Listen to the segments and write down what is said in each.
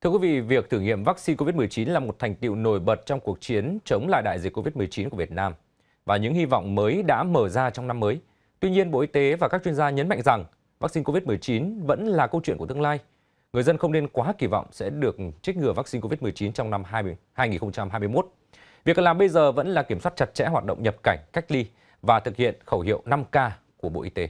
Thưa quý vị, việc thử nghiệm vaccine COVID-19 là một thành tựu nổi bật trong cuộc chiến chống lại đại dịch COVID-19 của Việt Nam và những hy vọng mới đã mở ra trong năm mới. Tuy nhiên, Bộ Y tế và các chuyên gia nhấn mạnh rằng vaccine COVID-19 vẫn là câu chuyện của tương lai. Người dân không nên quá kỳ vọng sẽ được chích ngừa vaccine COVID-19 trong năm 2021. Việc cần làm bây giờ vẫn là kiểm soát chặt chẽ hoạt động nhập cảnh, cách ly và thực hiện khẩu hiệu 5K của Bộ Y tế.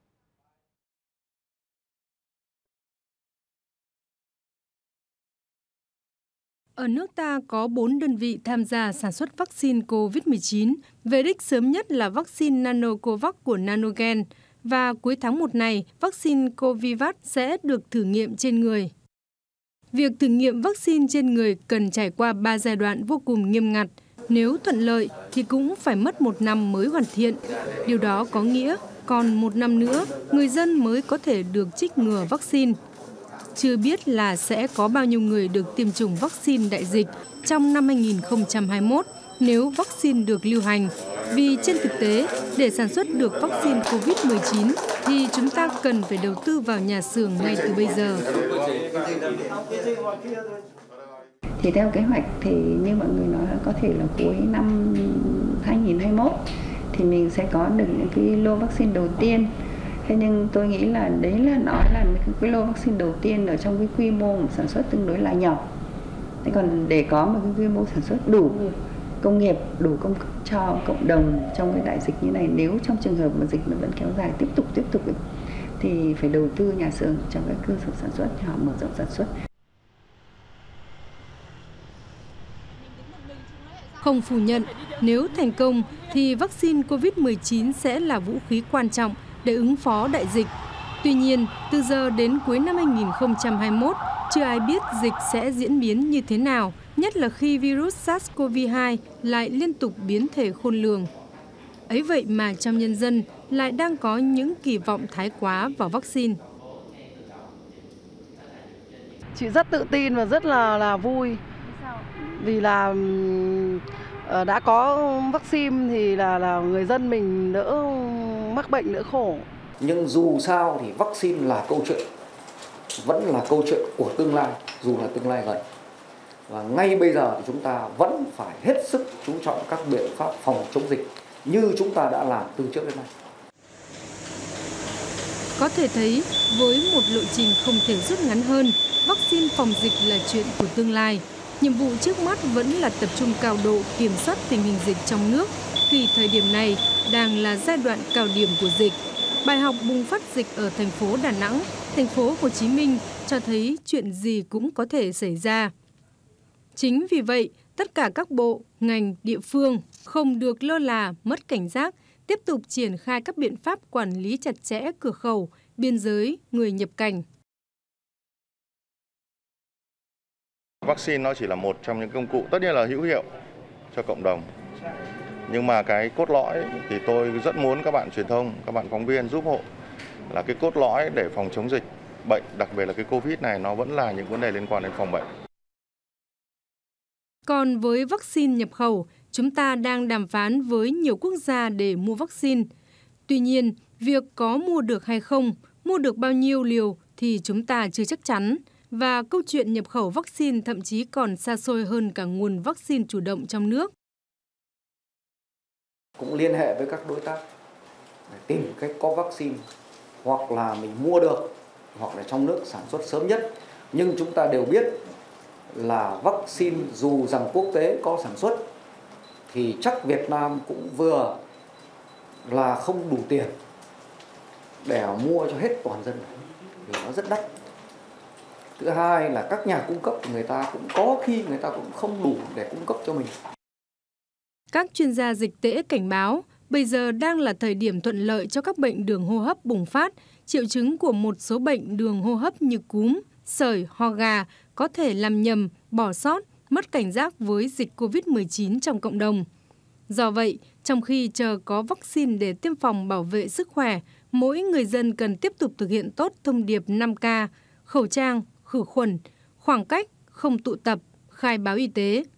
Ở nước ta có 4 đơn vị tham gia sản xuất vaccine COVID-19, về đích sớm nhất là vaccine Nanocovax của Nanogen và cuối tháng 1 này, vaccine Covivac sẽ được thử nghiệm trên người. Việc thử nghiệm vaccine trên người cần trải qua 3 giai đoạn vô cùng nghiêm ngặt. Nếu thuận lợi thì cũng phải mất 1 năm mới hoàn thiện. Điều đó có nghĩa còn 1 năm nữa, người dân mới có thể được trích ngừa vaccine. Chưa biết là sẽ có bao nhiêu người được tiêm chủng vaccine đại dịch trong năm 2021 nếu vaccine được lưu hành. Vì trên thực tế, để sản xuất được vaccine COVID-19 thì chúng ta cần phải đầu tư vào nhà xưởng ngay từ bây giờ. Thì theo kế hoạch thì như mọi người nói là có thể là cuối năm 2021 thì mình sẽ có được những cái lô vaccine đầu tiên. Thế nhưng tôi nghĩ là đấy là nói là cái lô vaccine đầu tiên ở trong cái quy mô sản xuất tương đối là nhỏ. Thế còn để có một cái quy mô sản xuất đủ công nghiệp, đủ cung cấp cho cộng đồng trong cái đại dịch như này, nếu trong trường hợp mà dịch nó vẫn kéo dài tiếp tục thì phải đầu tư nhà xưởng trong các cơ sở sản xuất để họ mở rộng sản xuất. Không phủ nhận, nếu thành công thì vaccine COVID-19 sẽ là vũ khí quan trọng để ứng phó đại dịch. Tuy nhiên, từ giờ đến cuối năm 2021, chưa ai biết dịch sẽ diễn biến như thế nào, nhất là khi virus SARS-CoV-2 lại liên tục biến thể khôn lường. Ấy vậy mà trong nhân dân lại đang có những kỳ vọng thái quá vào vaccine. Chị rất tự tin và rất là vui. Vì là đã có vaccine thì là người dân mình đỡ mắc bệnh, đỡ khổ. Nhưng dù sao thì vaccine là câu chuyện, vẫn là câu chuyện của tương lai, dù là tương lai gần. Và ngay bây giờ thì chúng ta vẫn phải hết sức chú trọng các biện pháp phòng chống dịch như chúng ta đã làm từ trước đến nay. Có thể thấy, với một lộ trình không thể rút ngắn hơn, vaccine phòng dịch là chuyện của tương lai. Nhiệm vụ trước mắt vẫn là tập trung cao độ kiểm soát tình hình dịch trong nước khi thời điểm này đang là giai đoạn cao điểm của dịch. Bài học bùng phát dịch ở thành phố Đà Nẵng, thành phố Hồ Chí Minh cho thấy chuyện gì cũng có thể xảy ra. Chính vì vậy, tất cả các bộ, ngành, địa phương không được lơ là, mất cảnh giác, tiếp tục triển khai các biện pháp quản lý chặt chẽ cửa khẩu, biên giới, người nhập cảnh. Vaccine nó chỉ là một trong những công cụ tất nhiên là hữu hiệu cho cộng đồng. Nhưng mà cái cốt lõi thì tôi rất muốn các bạn truyền thông, các bạn phóng viên giúp hộ là cái cốt lõi để phòng chống dịch bệnh, đặc biệt là cái Covid này nó vẫn là những vấn đề liên quan đến phòng bệnh. Còn với vaccine nhập khẩu, chúng ta đang đàm phán với nhiều quốc gia để mua vaccine. Tuy nhiên, việc có mua được hay không, mua được bao nhiêu liều thì chúng ta chưa chắc chắn. Và câu chuyện nhập khẩu vaccine thậm chí còn xa xôi hơn cả nguồn vaccine chủ động trong nước. Cũng liên hệ với các đối tác để tìm cách có vaccine, hoặc là mình mua được, hoặc là trong nước sản xuất sớm nhất. Nhưng chúng ta đều biết là vaccine dù rằng quốc tế có sản xuất thì chắc Việt Nam cũng vừa là không đủ tiền để mua cho hết toàn dân, vì nó rất đắt. Thứ hai là các nhà cung cấp của người ta cũng có khi người ta cũng không đủ để cung cấp cho mình. Các chuyên gia dịch tễ cảnh báo, bây giờ đang là thời điểm thuận lợi cho các bệnh đường hô hấp bùng phát. Triệu chứng của một số bệnh đường hô hấp như cúm, sởi, ho gà có thể làm nhầm, bỏ sót, mất cảnh giác với dịch COVID-19 trong cộng đồng. Do vậy, trong khi chờ có vaccine để tiêm phòng bảo vệ sức khỏe, mỗi người dân cần tiếp tục thực hiện tốt thông điệp 5K, khẩu trang, khử khuẩn, khoảng cách, không tụ tập, khai báo y tế.